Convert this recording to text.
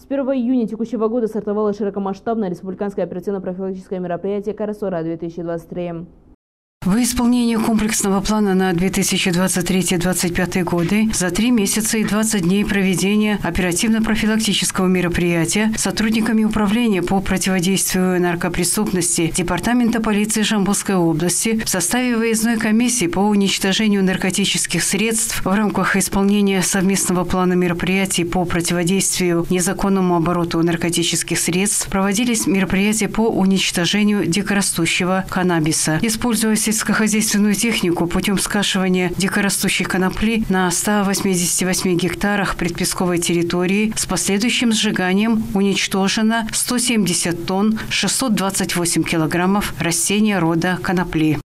С 1 июня текущего года стартовало широкомасштабное республиканское оперативно-профилактическое мероприятие «Карасора-2023». В исполнении комплексного плана на 2023-2025 годы за 3 месяца и 20 дней проведения оперативно-профилактического мероприятия сотрудниками Управления по противодействию наркопреступности Департамента полиции Жамбылской области в составе выездной комиссии по уничтожению наркотических средств в рамках исполнения совместного плана мероприятий по противодействию незаконному обороту наркотических средств проводились мероприятия по уничтожению дикорастущего каннабиса. Используя сельскохозяйственную технику путем скашивания дикорастущей конопли на 188 гектарах предпесковой территории с последующим сжиганием уничтожено 170 тонн 628 килограммов растения рода конопли.